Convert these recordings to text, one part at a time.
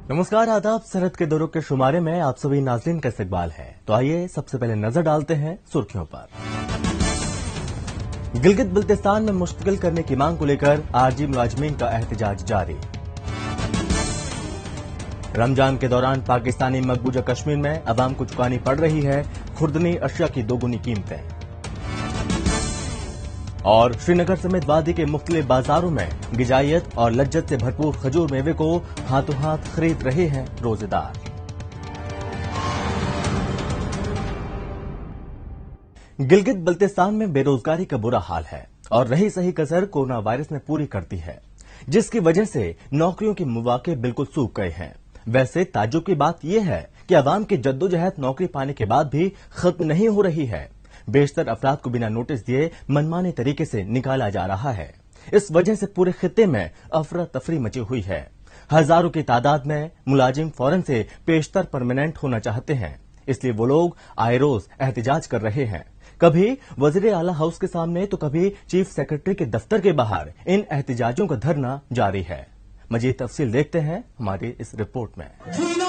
नमस्कार, आदाब। सरहद के दौरों के शुमारे में आप सभी नाज़रीन का इस्तकबाल है। तो आइए सबसे पहले नजर डालते हैं सुर्खियों पर। गिलगित बल्तिस्तान में मुश्तगिल करने की मांग को लेकर आरजी मुलाजमीन का एहतजाज जारी। रमजान के दौरान पाकिस्तानी मकबूजा कश्मीर में अवाम को चुकानी पड़ रही है खुर्दनी अशिया की दोगुनी कीमतें। और श्रीनगर समेत वादी के मुख्तलिफ बाजारों में गिजायत और लज्जत से भरपूर खजूर मेवे को हाथों हाथ खरीद रहे हैं रोजेदार। गिलगित बल्तिस्तान में बेरोजगारी का बुरा हाल है और रही सही कसर कोरोना वायरस ने पूरी करती है, जिसकी वजह से नौकरियों के मौके बिल्कुल सूख गए हैं। वैसे ताज्जुब की बात यह है कि अवाम की जद्दोजहद नौकरी पाने के बाद भी खत्म नहीं हो रही है। बेशतर अफराद को बिना नोटिस दिए मनमाने तरीके से निकाला जा रहा है। इस वजह से पूरे खित्ते में अफरा तफरी मची हुई है। हजारों की तादाद में मुलाजिम फौरन से पेशतर परमानेंट होना चाहते हैं, इसलिए वो लोग आए रोज एहतजाज कर रहे हैं। कभी वजीर आला हाउस के सामने तो कभी चीफ सेक्रेटरी के दफ्तर के बाहर इन एहतजाजों का धरना जारी है। मजीद तफसील देखते हैं हमारी इस रिपोर्ट में।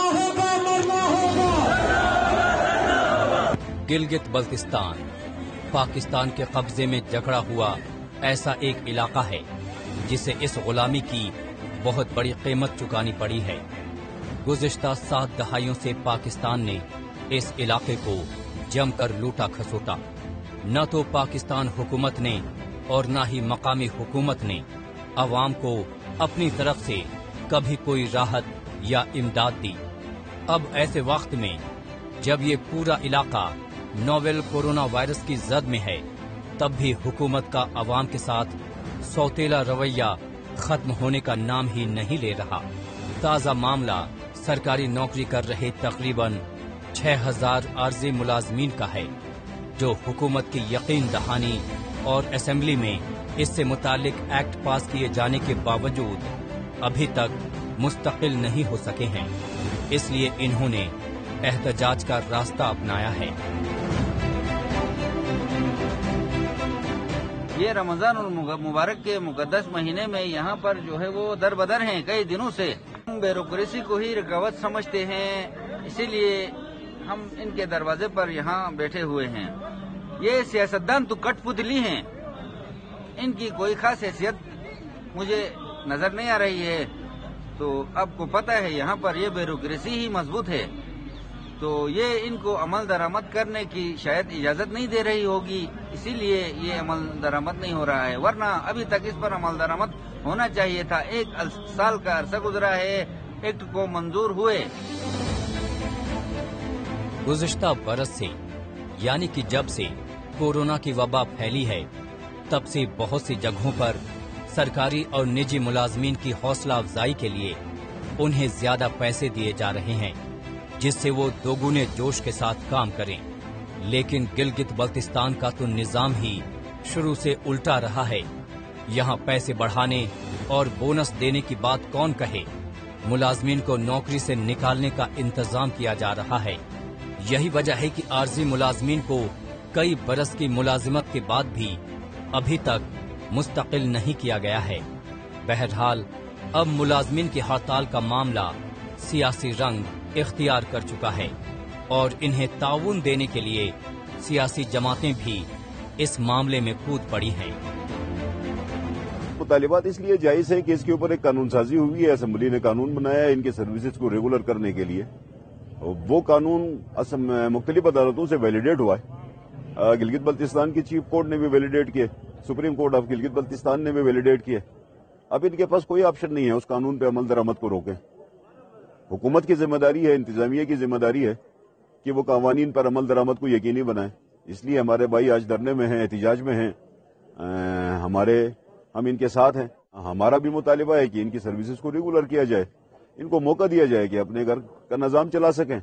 गिलगित बल्तिस्तान पाकिस्तान के कब्जे में जकड़ा हुआ ऐसा एक इलाका है जिसे इस गुलामी की बहुत बड़ी कीमत चुकानी पड़ी है। गुज़िश्ता 7 दहाइयों से पाकिस्तान ने इस इलाके को जमकर लूटा खसोटा। न तो पाकिस्तान हुकूमत ने और न ही मकामी हुकूमत ने अवाम को अपनी तरफ से कभी कोई राहत या इमदाद दी। अब ऐसे वक्त में जब ये पूरा इलाका नोवेल कोरोना वायरस की जद में है, तब भी हुकूमत का अवाम के साथ सौतेला रवैया खत्म होने का नाम ही नहीं ले रहा। ताज़ा मामला सरकारी नौकरी कर रहे तकरीबन 6000 आर्जी मुलाजमीन का है, जो हुकूमत की यकीन दहानी और असेंबली में इससे मुतालिक एक्ट पास किए जाने के बावजूद अभी तक मुस्तकिल नहीं हो सके हैं। इसलिए इन्होंने एहतजाज का रास्ता अपनाया है। ये रमजान और मुबारक के मुकद्दस महीने में यहाँ पर जो है वो दर बदर हैं कई दिनों से। हम ब्यूरोक्रेसी को ही रुकावट समझते हैं, इसीलिए हम इनके दरवाजे पर यहाँ बैठे हुए हैं। ये सियासतदान तो कठपुतली हैं, इनकी कोई खास हैसियत मुझे नजर नहीं आ रही है। तो आपको पता है यहाँ पर ये ब्यूरोक्रेसी ही मजबूत है, तो ये इनको अमल दरामद करने की शायद इजाजत नहीं दे रही होगी, इसीलिए ये अमल दरामद नहीं हो रहा है। वरना अभी तक इस पर अमल दरामद होना चाहिए था। 1 साल का अरसा गुजरा है एक्ट को मंजूर हुए। गुज़िश्ता बरस से यानी कि जब से कोरोना की वबा फैली है, तब से बहुत सी जगहों पर सरकारी और निजी मुलाजमीन की हौसला अफजाई के लिए उन्हें ज्यादा पैसे दिए जा रहे हैं, जिससे वो दोगुने जोश के साथ काम करें। लेकिन गिलगित बल्तिस्तान का तो निजाम ही शुरू से उल्टा रहा है। यहाँ पैसे बढ़ाने और बोनस देने की बात कौन कहे, मुलाजमीन को नौकरी से निकालने का इंतजाम किया जा रहा है। यही वजह है कि आर्जी मुलाजमीन को कई बरस की मुलाजिमत के बाद भी अभी तक मुस्तकिल नहीं किया गया है। बहरहाल अब मुलाजमीन की हड़ताल का मामला सियासी रंग इख्तियार कर चुका है और इन्हें ताउन देने के लिए सियासी जमातें भी इस मामले में कूद पड़ी हैं। मुतालिबात इसलिए जायज है कि इसके ऊपर एक कानून साजी हुई है। असेंबली ने कानून बनाया है इनके सर्विसेज को रेगुलर करने के लिए। वो कानून मुख्तलिफ अदालतों से वैलिडेट हुआ है। गिलगित बल्तिस्तान की चीफ कोर्ट ने भी वैलिडेट किए, supreme court of Gilgit Baltistan ने भी वैलिडेट किए। अब इनके पास कोई ऑप्शन नहीं है उस कानून पे अमल दरामद को रोके। हुकूमत की जिम्मेदारी है, इंतजामिया की जिम्मेदारी है कि वो कानून पर अमल दरामद को यकीनी बनाए। इसलिए हमारे भाई आज धरने में हैं, एहतिजाज में हैं, हम इनके साथ हैं। हमारा भी मुतालिबा है कि इनकी सर्विसेज को रेगुलर किया जाए, इनको मौका दिया जाए कि अपने घर का निजाम चला सकें।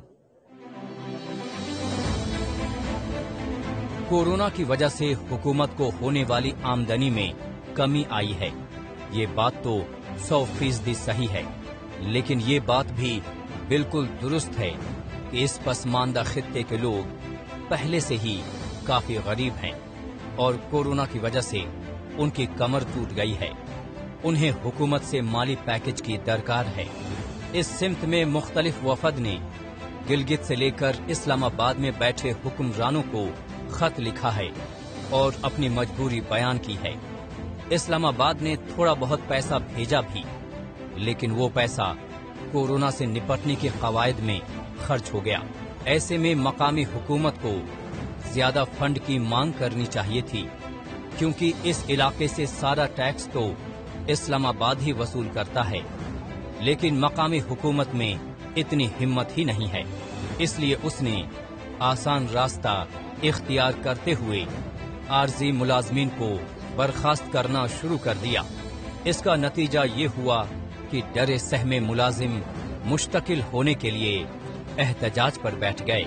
कोरोना की वजह से हुकूमत को होने वाली आमदनी में कमी आई है, ये बात तो 100% सही है। लेकिन ये बात भी बिल्कुल दुरुस्त है कि इस पसमानदा खित्ते के लोग पहले से ही काफी गरीब हैं और कोरोना की वजह से उनकी कमर टूट गई है। उन्हें हुकूमत से माली पैकेज की दरकार है। इस सिमत में मुख्तलिफ वफद ने गिलगित से लेकर इस्लामाबाद में बैठे हुक्मरानों को खत लिखा है और अपनी मजबूरी बयान की है। इस्लामाबाद ने थोड़ा बहुत पैसा भेजा भी, लेकिन वो पैसा कोरोना से निपटने के कवायद में खर्च हो गया। ऐसे में मकामी हुकूमत को ज्यादा फंड की मांग करनी चाहिए थी, क्योंकि इस इलाके से सारा टैक्स तो इस्लामाबाद ही वसूल करता है, लेकिन मकामी हुकूमत में इतनी हिम्मत ही नहीं है। इसलिए उसने आसान रास्ता इख्तियार करते हुए आर्जी मुलाजमीन को बर्खास्त करना शुरू कर दिया। इसका नतीजा ये हुआ कि डरे सहमे मुलाजिम मुश्तकिल होने के लिए एहतजाज पर बैठ गए।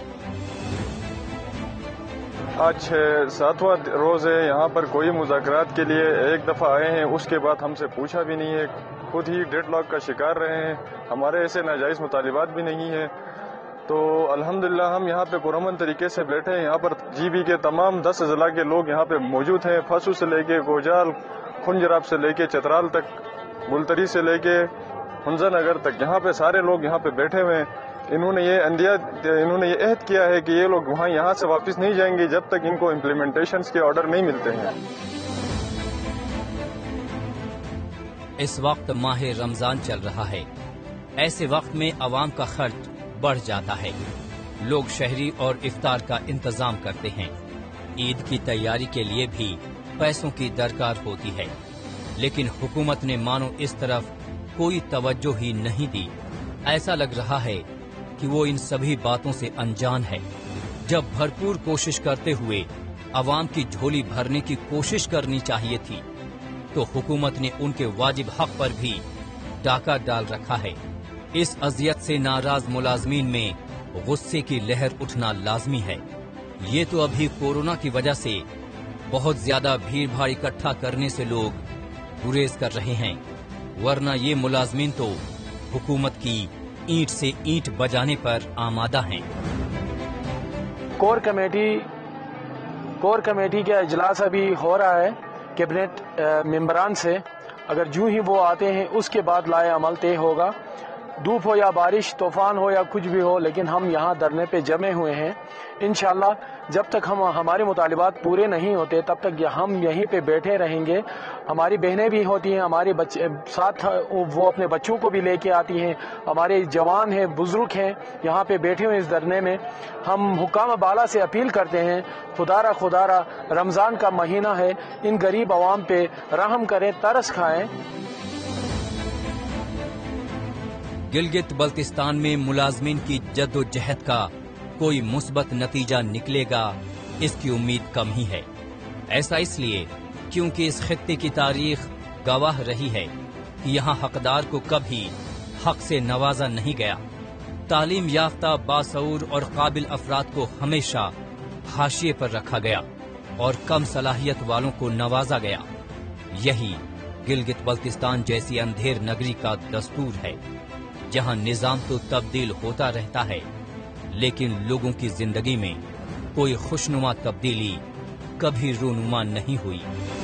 आज 7वां रोज है, यहाँ पर कोई मुज़ाकरात के लिए एक दफा आए हैं, उसके बाद हमसे पूछा भी नहीं है। खुद ही डेडलॉक का शिकार रहे हैं, हमारे ऐसे नाजायज मुतालिबात भी नहीं है। तो अल्हम्दुलिल्लाह हम यहाँ पे पुरअमन तरीके से बैठे हैं। यहाँ पर GB के तमाम 10 अजला के लोग यहाँ पे मौजूद हैं। फसू से लेके गोजाल, खुंजराब से लेके चतराल तक, गुलतरी से लेके हुंजा नगर तक, यहाँ पे सारे लोग यहाँ पे बैठे हुए हैं। इन्होंने ये अहद किया है कि ये लोग वहाँ यहाँ से वापस नहीं जाएंगे जब तक इनको इम्प्लीमेंटेशन के ऑर्डर नहीं मिलते हैं। इस वक्त माह रमजान चल रहा है। ऐसे वक्त में अवाम का खर्च बढ़ जाता है। लोग शहरी और इफ्तार का इंतजाम करते हैं। ईद की तैयारी के लिए भी पैसों की दरकार होती है, लेकिन हुकूमत ने मानो इस तरफ कोई तवज्जो ही नहीं दी। ऐसा लग रहा है कि वो इन सभी बातों से अनजान है। जब भरपूर कोशिश करते हुए अवाम की झोली भरने की कोशिश करनी चाहिए थी, तो हुकूमत ने उनके वाजिब हक पर भी डाका डाल रखा है। इस अजियत से नाराज मुलाजमीन में गुस्से की लहर उठना लाजमी है। ये तो अभी कोरोना की वजह से बहुत ज्यादा भीड़ भाड़ इकट्ठा करने से लोग गुरेज कर रहे हैं, वरना ये मुलाजमीन तो हुकूमत की ईंट से ईंट बजाने पर आमादा हैं। कोर कमेटी का इजलास अभी हो रहा है कैबिनेट मेंबरान से। अगर जूं ही वो आते हैं उसके बाद लाए अमल तय होगा। धूप हो या बारिश, तूफान हो या कुछ भी हो, लेकिन हम यहाँ धरने पे जमे हुए हैं। इंशाल्लाह जब तक हमारे मुतालिबात पूरे नहीं होते तब तक हम यहीं पे बैठे रहेंगे। हमारी बहनें भी होती हैं, हमारे बच्चे साथ, वो अपने बच्चों को भी लेके आती हैं। हमारे जवान हैं, बुजुर्ग हैं, यहाँ पे बैठे हुए इस धरने में। हम हुकाम बाला से अपील करते हैं, खुदारा रमजान का महीना है, इन गरीब अवाम पे रहम करें, तरस खाएं। गिलगित बल्तिस्तान में मुलाजमीन की जद्दोजहद का कोई मुस्बत नतीजा निकलेगा, इसकी उम्मीद कम ही है। ऐसा इसलिए क्योंकि इस खित्ते की तारीख गवाह रही है कि यहाँ हकदार को कभी हक से नवाजा नहीं गया। तालीम याफ्ता, बासऊर और काबिल अफराद को हमेशा हाशिए पर रखा गया और कम सलाहियत वालों को नवाजा गया। यही गिलगित बल्तिस्तान जैसी अंधेर नगरी का दस्तूर है, जहाँ निजाम तो तब्दील होता रहता है, लेकिन लोगों की जिंदगी में कोई खुशनुमा तब्दीली कभी रूनुमा नहीं हुई।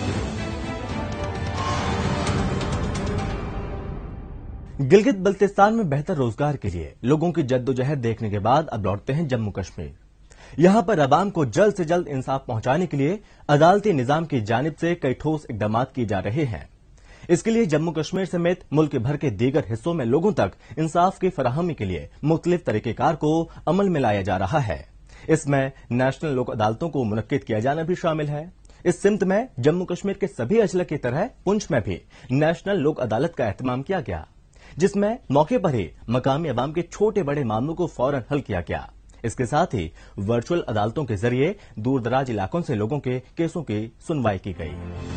गिलगित बल्तिस्तान में बेहतर रोजगार के लिए लोगों की जद्दोजहद देखने के बाद अब लौटते हैं जम्मू कश्मीर। यहां पर अवाम को जल्द से जल्द इंसाफ पहुंचाने के लिए अदालती निजाम की जानिब से कई ठोस इकदाम किए जा रहे हैं। इसके लिए जम्मू कश्मीर समेत मुल्क भर के दीगर हिस्सों में लोगों तक इंसाफ की फराहमी के लिए मुख्तलिफ तरीकेकार को अमल में लाया जा रहा है। इसमें नेशनल लोक अदालतों को मुनक्किद किया जाना भी शामिल है। इस सिमत में जम्मू कश्मीर के सभी अजला की तरह पुंछ में भी नेशनल लोक अदालत का एहतमाम किया गया, जिसमें मौके पर ही मकामी अवाम के छोटे बड़े मामलों को फौरन हल किया गया। इसके साथ ही वर्चुअल अदालतों के जरिए दूर दराज इलाकों से लोगों के केसों की सुनवाई की गई।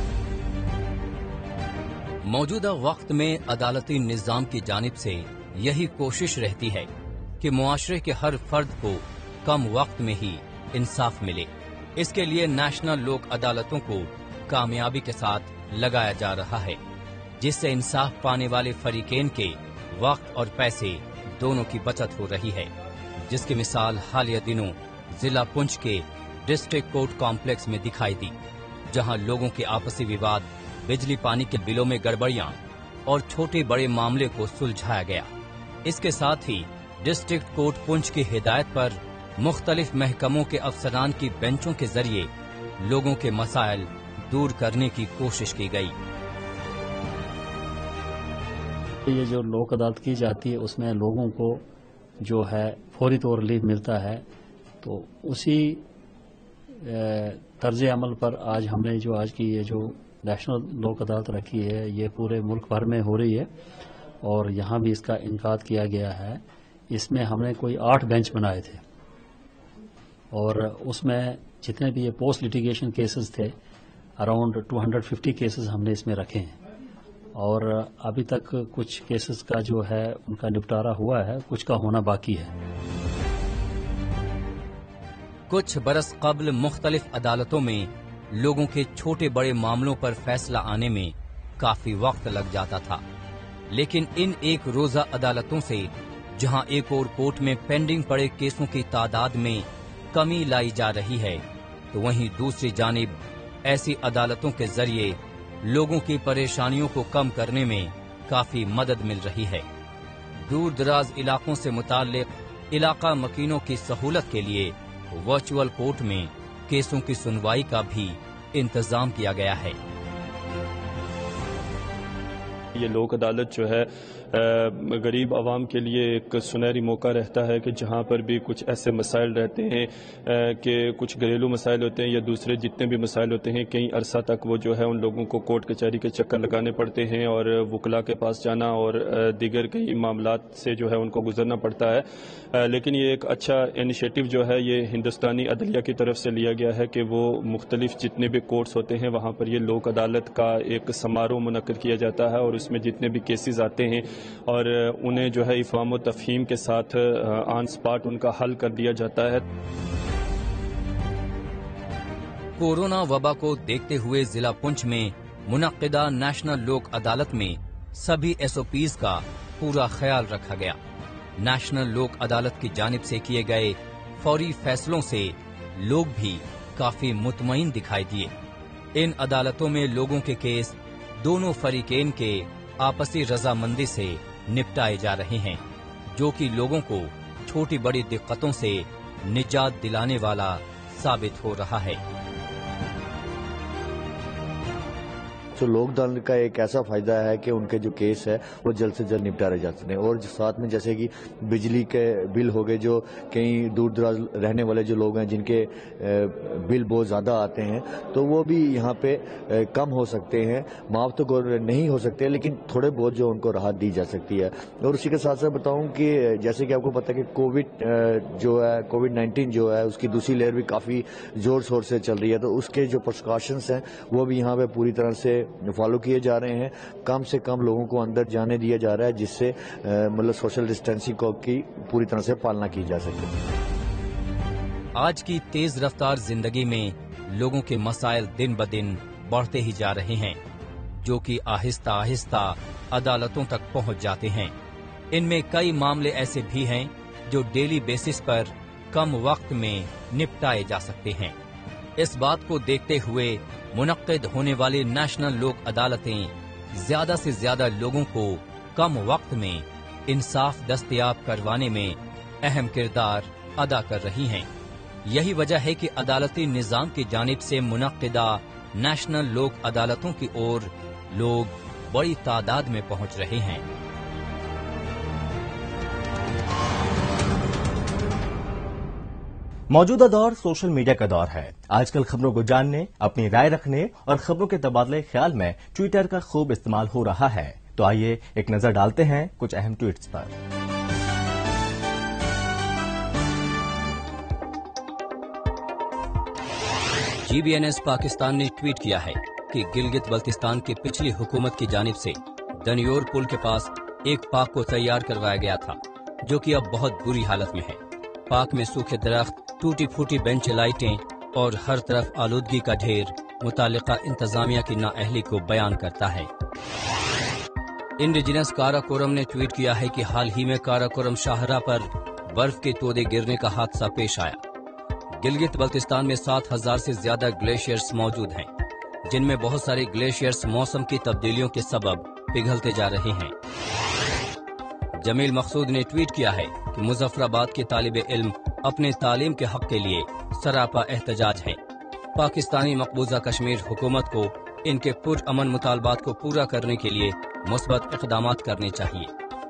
मौजूदा वक्त में अदालती निजाम की जानिब से यही कोशिश रहती है कि मुआशरे के हर फर्द को कम वक्त में ही इंसाफ मिले। इसके लिए नेशनल लोक अदालतों को कामयाबी के साथ लगाया जा रहा है, जिससे इंसाफ पाने वाले फरीकेन के वक्त और पैसे दोनों की बचत हो रही है, जिसकी मिसाल हालिया दिनों जिला पुंछ के डिस्ट्रिक्ट कोर्ट कॉम्प्लेक्स में दिखाई दी, जहां लोगों के आपसी विवाद, बिजली पानी के बिलों में गड़बड़ियां और छोटे बड़े मामले को सुलझाया गया। اس کے ساتھ ہی ڈسٹرکٹ کورٹ پنچ کی ہدایت پر مختلف محکموں کے افسران کی بینچوں کے ذریعے لوگوں کے مسائل دور کرنے کی کوشش کی گئی۔ یہ جو لوک عدالت کی جاتی ہے اس میں لوگوں کو جو ہے فوری طور ریلیف ملتا ہے، تو اسی طرز عمل پر آج ہم نے جو آج کی یہ جو نیشنل لوک عدالت رکھی ہے یہ پورے ملک بھر میں ہو رہی ہے اور یہاں بھی اس کا انعقاد کیا گیا ہے۔ اس میں ہم نے کوئی 8 بینچ بنائے تھے اور اس میں جتنے بھی یہ پوسٹ لیٹیگیشن کیسز تھے اراؤنڈ 250 کیسز ہم نے اس میں رکھے ہیں، اور ابھی تک کچھ کیسز کا جو ہے ان کا نپٹارا ہوا ہے، کچھ کا ہونا باقی ہے۔ کچھ برس قبل مختلف عدالتوں میں لوگوں کے چھوٹے بڑے معاملوں پر فیصلہ آنے میں کافی وقت لگ جاتا تھا، لیکن ان ایک روزہ عدالتوں سے جہاں ایک اور کورٹ میں پینڈنگ پڑے کیسوں کی تعداد میں کمی لائی جا رہی ہے، تو وہیں دوسری جانب ایسی عدالتوں کے ذریعے لوگوں کی پریشانیوں کو کم کرنے میں کافی مدد مل رہی ہے۔ دور دراز علاقوں سے متعلق علاقہ مکینوں کی سہولت کے لیے ورچوئل کورٹ میں کیسوں کی سنوائی کا بھی انتظام کیا گیا ہے۔ یہ لوک عدالت جو ہے غریب عوام کے لیے ایک سنہری موقع رہتا ہے کہ جہاں پر بھی کچھ ایسے مسائل رہتے ہیں کہ کچھ گھریلو مسائل ہوتے ہیں یا دوسرے جتنے بھی مسائل ہوتے ہیں، کئی عرصہ تک وہ جو ہے ان لوگوں کو کورٹ کچہری کے چکر لگانے پڑتے ہیں اور وکلاء کے پاس جانا اور دیگر کئی معاملات سے جو ہے ان کو گزرنا پڑتا ہے۔ لیکن یہ ایک اچھا انیشیٹو جو ہے یہ ہندوستانی عدلیہ کی طرف سے لیا گیا ہے کہ وہ مختلف جتنے بھی کورٹس ہوتے ہیں وہاں پر یہ لوک عدالت کا ایک سماروہ منعقد کیا جاتا ہے اور اس میں جتنے بھی کیسز آتے ہیں اور انہیں جو ہے افہام و تفہیم کے ساتھ آن سپاٹ ان کا حل کر دیا جاتا ہے۔ کورونا وبا کو دیکھتے ہوئے ضلع پنچ میں منعقدہ نیشنل لوک عدالت میں سبھی SOPs کا پورا خیال رکھا گیا۔ نیشنل لوک عدالت کی جانب سے کیے گئے فوری فیصلوں سے لوگ بھی کافی مطمئن دکھائی دیے۔ ان عدالتوں میں لوگوں کے کیس دونوں فریقین کے آپسی رضامندی سے نپٹائے جا رہے ہیں، جو کہ لوگوں کو چھوٹی بڑی دقتوں سے نجات دلانے والا ثابت ہو رہا ہے۔ تو لوک عدالت کا ایک ایسا فائدہ ہے کہ ان کے جو کیس ہے وہ جلد سے جلد نپٹارے جاتے ہیں، اور ساتھ میں جیسے کہ بجلی کے بل ہو گئے، جو کئی دور دراز رہنے والے جو لوگ ہیں جن کے بل بہت زیادہ آتے ہیں تو وہ بھی یہاں پہ کم ہو سکتے ہیں، معاف تو نہیں ہو سکتے لیکن تھوڑے بہت جو ان کو راحت دی جا سکتی ہے۔ اور اسی کے ساتھ ساتھ بتاؤں کہ جیسے کہ آپ کو پتہ ہے کہ کووڈ-19 جو ہے اس کی دوسری لہر بھی کافی زور شور سے چل رہی ہے، تو اس کے جو پرکاشنس ہیں وہ بھی یہاں پہ پوری طرح سے فالو کیے جا رہے ہیں۔ کم سے کم لوگوں کو اندر جانے دیا جا رہا ہے جس سے مطلب سوشل ڈسٹینسنگ کی پوری طرح سے پالنا کی جا سکے۔ آج کی تیز رفتار زندگی میں لوگوں کے مسائل دن بدن بڑھتے ہی جا رہے ہیں، جو کہ آہستہ آہستہ عدالتوں تک پہنچ جاتے ہیں۔ ان میں کئی معاملے ایسے بھی ہیں جو ڈیلی بیسس پر کم وقت میں نپٹائے جا سکتے ہیں۔ اس بات کو دیکھتے ہوئے منعقد ہونے والی نیشنل لوک عدالتیں زیادہ سے زیادہ لوگوں کو کم وقت میں انصاف دستیاب کروانے میں اہم کردار ادا کر رہی ہیں۔ یہی وجہ ہے کہ عدالتی نظام کی جانب سے منعقدہ نیشنل لوک عدالتوں کی اور لوگ بڑی تعداد میں پہنچ رہے ہیں۔ موجودہ دور سوشل میڈیا کا دور ہے۔ آج کل خبروں کو جاننے، اپنی رائے رکھنے اور خبروں کے تبادلے خیال میں ٹویٹر کا خوب استعمال ہو رہا ہے۔ تو آئیے ایک نظر ڈالتے ہیں کچھ اہم ٹویٹس پر۔ GBNS پاکستان نے ٹویٹ کیا ہے کہ گلگت بلتستان کی پچھلی حکومت کی جانب سے دنیور پل کے پاس ایک پارک کو تیار کروایا گیا تھا، جو کہ اب بہت بری حالت میں ہے۔ پارک میں سوکھے درخت، ٹوٹی پھوٹی بینچ لائٹیں اور ہر طرف آلودگی کا ڈھیر متعلقہ انتظامیہ کی نااہلی کو بیان کرتا ہے۔ انڈیجنس کاراکورم نے ٹویٹ کیا ہے کہ حال ہی میں کاراکورم شاہراہ پر برف کے تودے گرنے کا حادثہ پیش آیا۔ گلگت بلتستان میں 7000 سے زیادہ گلیشیئرز موجود ہیں، جن میں بہت سارے گلیشیئرز موسم کی تبدیلیوں کے سبب پگھلتے جا رہے ہیں۔ جمیل مقصود نے ٹویٹ کیا ہے کہ مظفر آباد کے طالب علم اپنے تعلیم کے حق کے لیے سراپا احتجاج ہیں۔ پاکستانی مقبوضہ کشمیر حکومت کو ان کے پرامن مطالبات کو پورا کرنے کے لیے مثبت اقدامات کرنے چاہیے۔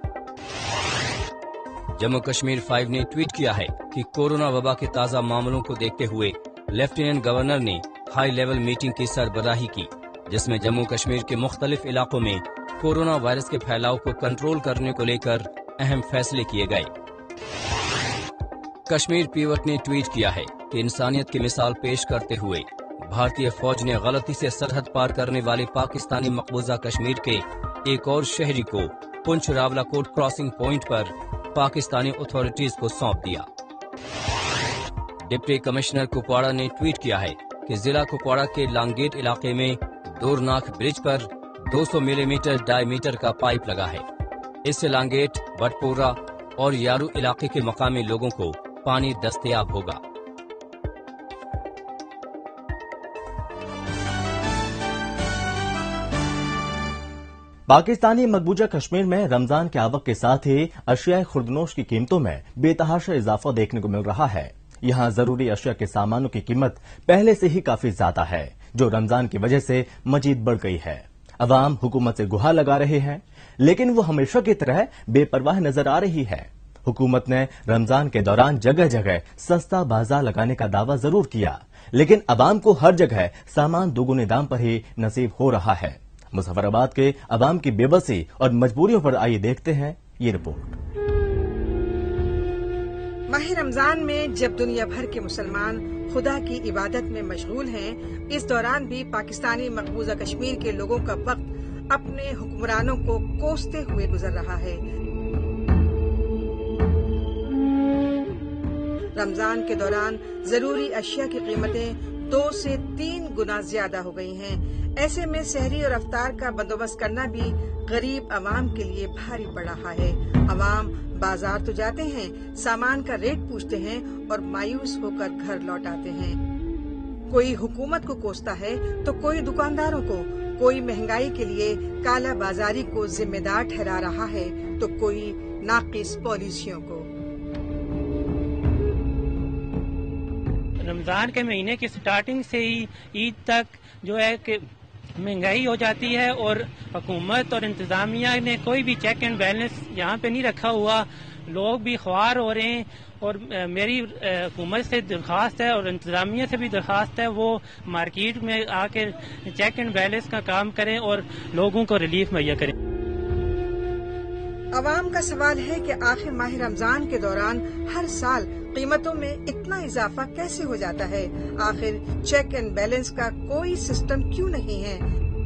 جموں کشمیر 5 نے ٹویٹ کیا ہے کہ کورونا وبا کے تازہ معاملوں کو دیکھتے ہوئے لیفٹیننٹ گورنر نے ہائی لیول میٹنگ کی سربراہی کی، جس میں جموں کشمیر کے مختلف علاقوں میں کورونا وائرس کے پھیلاؤ کو کنٹرول کرنے کو لے کر اہم فیصلے کیے گئے۔ کشمیر پیوٹ نے ٹویٹ کیا ہے کہ انسانیت کی مثال پیش کرتے ہوئے بھارتی فوج نے غلطی سے سرحد پار کرنے والے پاکستانی مقبوضہ کشمیر کے ایک اور شہری کو پنچ راولاکوٹ کراسنگ پوائنٹ پر پاکستانی اتھارٹیز کو سونپ دیا۔ ڈپٹی کمشنر کپواڑہ نے ٹویٹ کیا ہے کہ ضلع کپواڑہ کے لانگیٹ علاقے میں دورناک برج پر 200 ملی میٹر ڈائی میٹر کا پائپ لگا ہے۔ اس سے لانگیٹ، بٹپورہ اور یارو علاقے کے مقامی لوگوں کو پانی دستیاب ہوگا۔ پاکستانی مقبوضہ کشمیر میں رمضان کے آوق کے ساتھ ہی اشیاء خوردنوش کی قیمتوں میں بے تحاشا اضافہ دیکھنے کو مل رہا ہے۔ یہاں ضروری اشیاء کے سامانوں کی قیمت پہلے سے ہی کافی زیادہ ہے، جو رمضان کی وجہ سے مزید بڑھ گئی ہے۔ عوام حکومت سے گہا لگا رہے ہیں، لیکن وہ ہمیشہ کی طرح بے پرواہ نظر آ رہی ہے۔ حکومت نے رمضان کے دوران جگہ جگہ سستا بازار لگانے کا دعویٰ ضرور کیا، لیکن عوام کو ہر جگہ سامان دوگنے دام پر ہی نصیب ہو رہا ہے۔ مظفر آباد کے عوام کی بے بسی اور مجبوریوں پر آئیے دیکھتے ہیں یہ رپورٹ۔ ماہ رمضان میں جب دنیا بھر کے مسلمان خدا کی عبادت میں مشغول ہیں، اس دوران بھی پاکستانی مقبوضہ کشمیر کے لوگوں کا وقت اپنے حکمرانوں کو کوستے ہوئے گزر رہا ہے۔ رمضان کے دوران ضروری اشیاء کی قیمتیں 2 سے 3 گنا زیادہ ہو گئی ہیں۔ ایسے میں سحری اور افطار کا بندوبست کرنا بھی غریب عوام کے لیے بھاری پڑ رہا ہے۔ عوام بازار تو جاتے ہیں، سامان کا ریٹ پوچھتے ہیں اور مایوس ہو کر گھر لوٹ آتے ہیں۔ کوئی حکومت کو کوستا ہے تو کوئی دکانداروں کو، کوئی مہنگائی کے لیے کالا بازاری کو ذمہ دار ٹھہرا رہا ہے تو کوئی ناقص پالیسیوں کو۔ رمضان کے مہینے کی سٹارٹنگ سے ہی عید تک جو ہے کہ مہنگائی ہو جاتی ہے، اور حکومت اور انتظامیہ نے کوئی بھی چیک اینڈ بیلنس یہاں پہ نہیں رکھا ہوا۔ لوگ بھی خوار ہو رہے ہیں، اور میری حکومت سے درخواست ہے اور انتظامیہ سے بھی درخواست ہے وہ مارکیٹ میں آ کے چیک اینڈ بیلنس کا کام کریں اور لوگوں کو ریلیف مہیا کریں۔ عوام کا سوال ہے کہ آخر ماہ رمضان کے دوران ہر سال قیمتوں میں اتنا اضافہ کیسے ہو جاتا ہے؟ آخر چیک اینڈ بیلنس کا کوئی سسٹم کیوں نہیں ہے؟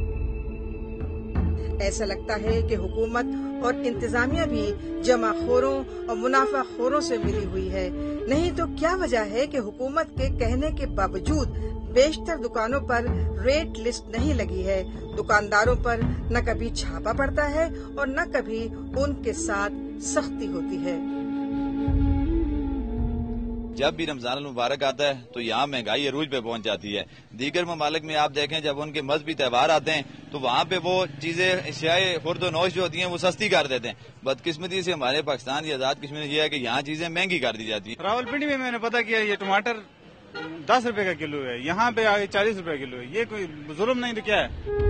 ایسا لگتا ہے کہ حکومت اور انتظامیہ بھی جمع خوروں اور منافع خوروں سے ملی ہوئی ہے۔ نہیں تو کیا وجہ ہے کہ حکومت کے کہنے کے باوجود بیشتر دکانوں پر ریٹ لسٹ نہیں لگی ہے؟ دکانداروں پر نہ کبھی چھاپا پڑتا ہے اور نہ کبھی ان کے ساتھ سختی ہوتی ہے۔ جب بھی رمضان المبارک آتا ہے تو یہاں مہنگائی عروج پہ پہنچ جاتی ہے۔ دیگر ممالک میں آپ دیکھیں جب ان کے مذہبی تہوار آتے ہیں تو وہاں پہ وہ چیزیں اشیاء خورد و نوش جو ہوتی ہیں وہ سستی کر دیتے ہیں۔ بدقسمتی سے ہمارے پاکستان یا آزاد کشمیر میں یہ ہے کہ یہاں چیزیں مہنگی کر دی جاتی ہیں۔ راولپنڈی میں نے پتا کیا یہ ٹماٹر 10 روپے کا کلو ہے، یہاں پہ آگے 40 روپے کلو ہے۔ یہ کوئی ظلم نہیں تو کیا ہے؟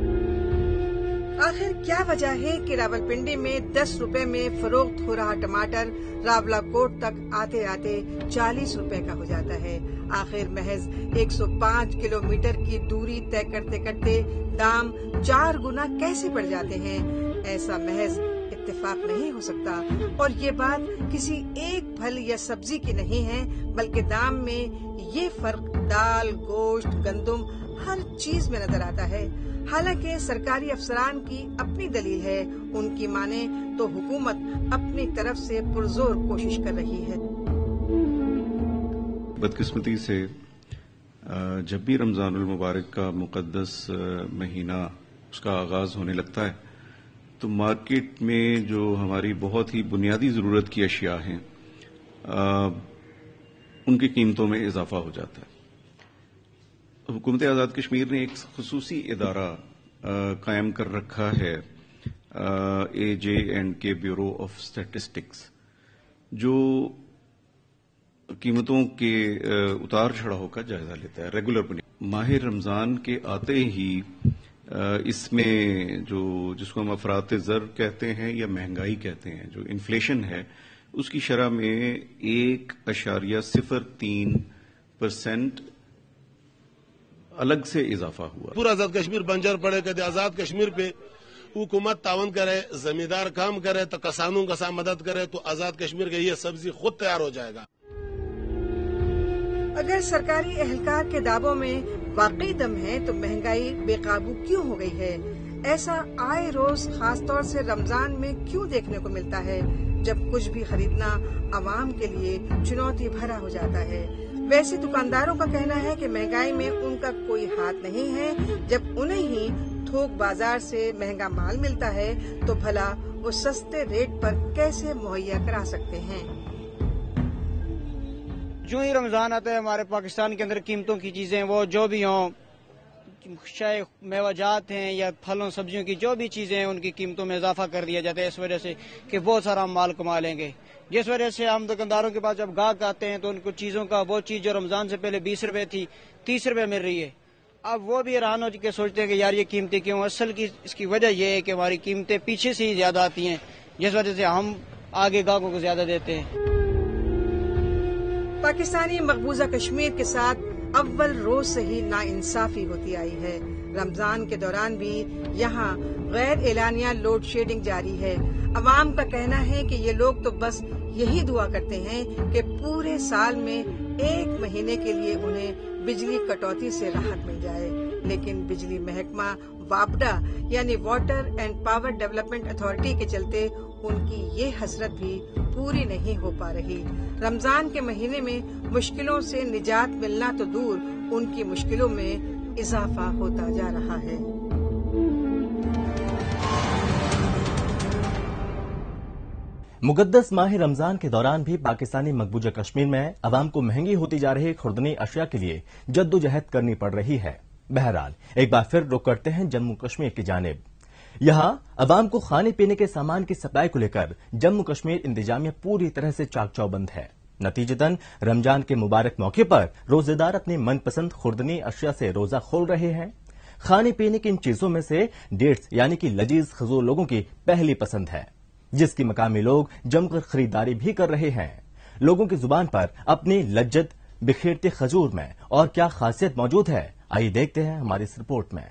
آخر کیا وجہ ہے کہ راولپنڈی میں 10 روپے میں فروخت ہو رہا ٹماٹر راولاکوٹ تک آتے آتے 40 روپے کا ہو جاتا ہے؟ آخر محض 105 کلومیٹر کی دوری طے کرتے کرتے دام 4 گنا کیسے بڑھ جاتے ہیں؟ ایسا محض اتفاق نہیں ہو سکتا، اور یہ بات کسی ایک پھل یا سبزی کی نہیں ہے، بلکہ دام میں یہ فرق دال، گوشت، گندم ہر چیز میں نظر آتا ہے۔ حالانکہ سرکاری افسران کی اپنی دلیل ہے، ان کی مانے تو حکومت اپنی طرف سے پرزور کوشش کر رہی ہے۔ بدقسمتی سے جب بھی رمضان المبارک کا مقدس مہینہ اس کا آغاز ہونے لگتا ہے تو مارکیٹ میں جو ہماری بہت ہی بنیادی ضرورت کی اشیاء ہیں ان کی قیمتوں میں اضافہ ہو جاتا ہے۔ حکومت آزاد کشمیر نے ایک خصوصی ادارہ قائم کر رکھا ہے AJ&K ब्यूरो ऑफ स्टैटिस्टिक्स जो कीमतों के उतार चढ़ाव का जायजा लेता है रेगुलर बुनियाद। माह रमजान के आते ही इसमें जो जिसको हम अफरात ज़र कहते हैं या महंगाई कहते हैं, जो इन्फ्लेशन है, उसकी शरह में 1.03% अलग से इजाफा हुआ। पूरा आजाद कश्मीर बंजर पड़े, कहते आजाद कश्मीर पे हुकूमत तावन करे, जमींदार काम करे तो किसानों का साथ मदद करे तो आजाद कश्मीर का ये सब्जी खुद तैयार हो जाएगा। अगर सरकारी एहलकार के दावों में वाकई दम है तो महंगाई बेकाबू क्यों हो गई है? ऐसा आए रोज खासतौर से रमजान में क्यों देखने को मिलता है, जब कुछ भी खरीदना आवाम के लिए चुनौती भरा हो जाता है। वैसे दुकानदारों का कहना है कि महंगाई में उनका कोई हाथ नहीं है। जब उन्हें ही थोक बाजार से महंगा माल मिलता है तो भला वो सस्ते रेट पर कैसे मुहैया करा सकते हैं। जो ही रमजान आता है हमारे पाकिस्तान के अंदर कीमतों की चीजें वो जो भी हों, चाहे मेवाजात हैं या फलों सब्जियों की जो भी चीजें हैं, उनकी कीमतों में इजाफा कर दिया जाता है इस वजह से कि बहुत सारा हम माल कमा लेंगे। जिस वजह से हम दुकानदारों के पास जब गाहक आते हैं तो उनको चीजों का वो चीज जो रमजान से पहले 20 रुपए थी 30 रुपए मिल रही है। अब वो भी हैरान हो के सोचते हैं कि यार ये कीमतें क्यों। असल की इसकी वजह ये है कि हमारी कीमतें पीछे से ही ज्यादा आती हैं, जिस वजह से हम आगे गाहकों को ज्यादा देते हैं। पाकिस्तानी मकबूजा कश्मीर के साथ अव्वल रोज से ही नाइंसाफी होती आई है। रमजान के दौरान भी यहाँ गैर एलानिया लोड शेडिंग जारी है। अवाम का कहना है कि ये लोग तो बस यही दुआ करते हैं कि पूरे साल में एक महीने के लिए उन्हें बिजली कटौती से राहत मिल जाए, लेकिन बिजली महकमा वापडा यानी water and power development authority के चलते उनकी ये हसरत भी पूरी नहीं हो पा रही। रमजान के महीने में मुश्किलों से निजात मिलना तो दूर, उनकी मुश्किलों में इजाफा होता जा रहा है। मुकद्दस माह रमजान के दौरान भी पाकिस्तानी मकबूजा कश्मीर में अवाम को महंगी होती जा रही खुर्दनी अशिया के लिए जद्दोजहद करनी पड़ रही है। बहरहाल एक बार फिर रुख करते हैं जम्मू कश्मीर की जानिब। यहां अवाम को खाने पीने के सामान की सप्लाई को लेकर जम्मू कश्मीर इंतजामिया पूरी तरह से चाक चौबंद है। नतीजतन रमजान के मुबारक मौके पर रोजेदार अपनी मनपसंद खुर्दनी अशिया से रोजा खोल रहे हैं। खाने पीने की इन चीजों में से डेट्स यानी कि लजीज खजूर लोगों की पहली पसंद है, जिसकी मकामी लोग जमकर खरीदारी भी कर रहे हैं। लोगों की जुबान पर अपनी लज्जत बिखेरते खजूर में और क्या खासियत मौजूद है, आइए देखते हैं हमारी इस रिपोर्ट में।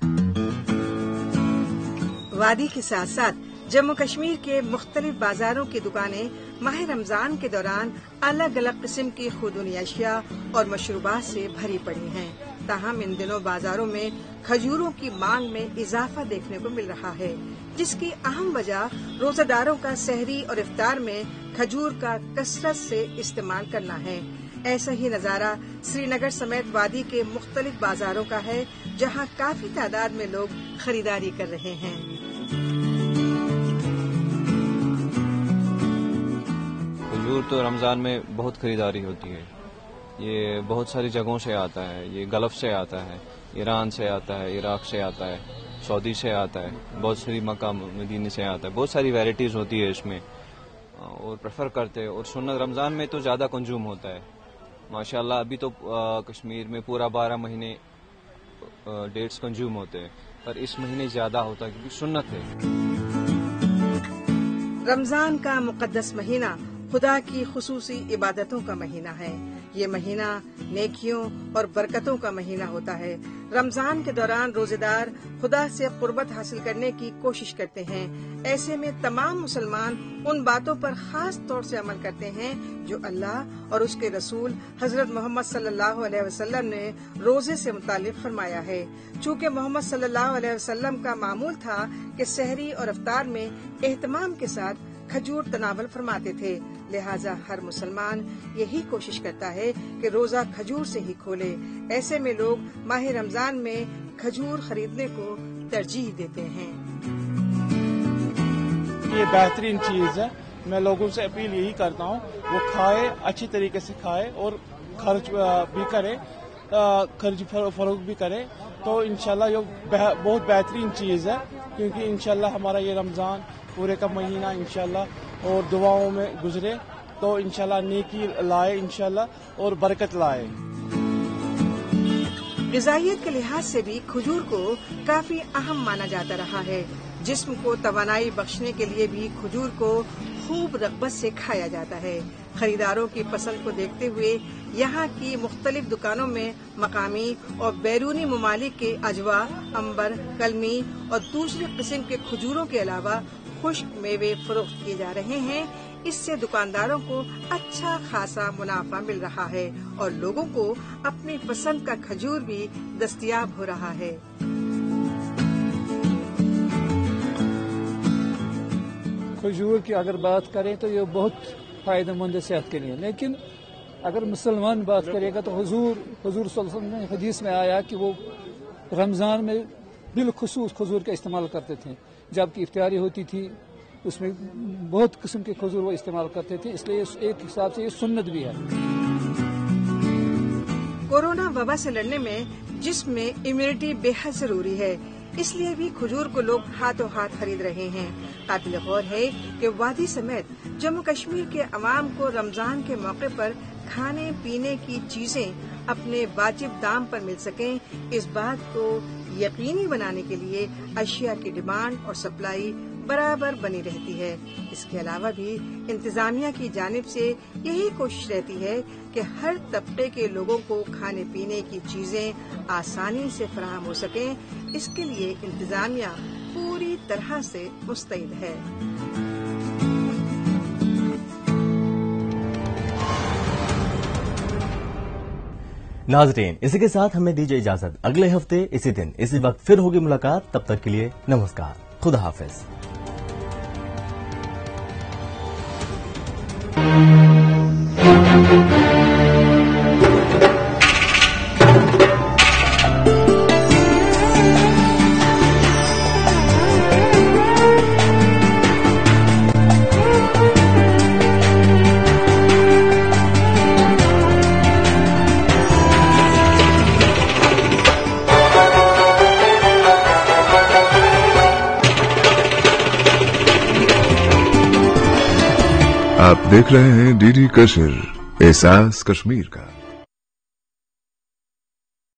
वादी के साथ साथ जम्मू कश्मीर के मुख्तलिफ बाजारों की दुकानें माह रमजान के दौरान अलग अलग किस्म की खुर्दनी अशिया और मशरूबात से भरी पड़ी हैं। ताहम इन दिनों बाजारों में खजूरों की मांग में इजाफा देखने को मिल रहा है, जिसकी अहम वजह रोजादारों का सहरी और इफ्तार में खजूर का कसरत से इस्तेमाल करना है। ऐसा ही नजारा श्रीनगर समेत वादी के मुख्तलिफ बाजारों का है, जहां काफी तादाद में लोग खरीदारी कर रहे हैं। खजूर तो रमजान में बहुत खरीदारी होती है। ये बहुत सारी जगहों से आता है, ये गल्फ से आता है, ईरान से आता है, इराक से आता है, सऊदी से आता है, बहुत सारी मक्का मदीने से आता है। बहुत सारी वैरायटीज होती है इसमें और प्रेफर करते हैं। और सुन्नत रमजान में तो ज्यादा कंज्यूम होता है माशाल्लाह। अभी तो कश्मीर में पूरा 12 महीने डेट्स कंज्यूम होते हैं, पर इस महीने ज्यादा होता है क्योंकि सुन्नत है। रमजान का मुकद्दस महीना खुदा की खुसूसी इबादतों का महीना है। ये महीना नेकियों और बरकतों का महीना होता है। रमजान के दौरान रोजेदार खुदा से कुर्बत हासिल करने की कोशिश करते हैं। ऐसे में तमाम मुसलमान उन बातों पर खास तौर से अमल करते हैं जो अल्लाह और उसके रसूल हजरत मोहम्मद सल्लल्लाहु अलैहि वसल्लम ने रोजे से मुतालिक फरमाया है। चूँकि मोहम्मद सल्लल्लाहु अलैहि वसल्लम का मामूल था कि सहरी और इफ्तार में एहतमाम के साथ खजूर तनावल फरमाते थे, लिहाजा हर मुसलमान यही कोशिश करता है कि रोजा खजूर से ही खोले। ऐसे में लोग माह रमजान में खजूर खरीदने को तरजीह देते हैं। ये बेहतरीन चीज है। मैं लोगों से अपील यही करता हूँ वो खाए, अच्छी तरीके से खाए और खर्च भी करे, खर्च फरोख्त भी करे, तो इंशाल्लाह ये बहुत बेहतरीन चीज है کیونکہ انشاءاللہ ہمارا یہ رمضان پورے کا مہینہ انشاءاللہ اور دعاؤں میں گزرے تو انشاءاللہ نیکی لائے انشاءاللہ اور برکت لائے۔ غذائیت کے لحاظ سے بھی کھجور کو کافی اہم مانا جاتا رہا ہے۔ جسم کو توانائی بخشنے کے لیے بھی کھجور کو خوب رغبت سے کھایا جاتا ہے۔ خریداروں کی پسند کو دیکھتے ہوئے یہاں کی مختلف دکانوں میں مقامی اور بیرونی ممالک کے اجوا، امبر، کلمی اور دوسری قسم کے کھجوروں کے علاوہ خشک میوے فروخت کیے جا رہے ہیں۔ اس سے دکانداروں کو اچھا خاصا منافع مل رہا ہے اور لوگوں کو اپنی پسند کا کھجور بھی دستیاب ہو رہا ہے۔ کھجور کی اگر بات کریں تو یہ بہت فائدہ مند ہے صحت کے لیے، لیکن اگر مسلمان بات کرے گا تو حضور صلی اللہ علیہ وسلم نے حدیث میں آیا کہ وہ رمضان میں بالخصوص کھجور کا استعمال کرتے تھے، جبکہ افطاری ہوتی تھی اس میں بہت قسم کے کھجور وہ استعمال کرتے تھے، اس لیے ایک حساب سے یہ سنت بھی ہے۔ کورونا وبا سے لڑنے میں جسم میں امیونٹی بے حد ضروری ہے، اس لیے بھی کھجور کو لوگ ہاتھوں ہاتھ خرید رہے ہیں۔ قابل غور ہے کہ وادی سمیت جموں کشمیر کے عوام کو رمضان کے موقع پر کھانے پینے کی چیزیں اپنے واجب دام پر مل سکیں، اس بات کو یقینی بنانے کے لیے اشیاء کی ڈیمانڈ اور سپلائی برابر بنی رہتی ہے۔ اس کے علاوہ بھی انتظامیہ کی جانب سے یہی کوشش رہتی ہے کہ ہر طبقے کے لوگوں کو کھانے پینے کی چیزیں آسانی سے فراہم ہو سکیں، اس کے لیے انتظامیہ پوری طرح سے مستعد ہے۔ ناظرین، اسی کے ساتھ ہمیں دیجیے اجازت، اگلے ہفتے اسی دن اسی وقت پھر ہوگی ملاقات، تب تک کے لیے نمسکار، خدا حافظ۔ آپ دیکھ رہے ہیں ڈی ڈی کشر، احساس کشمیر کا۔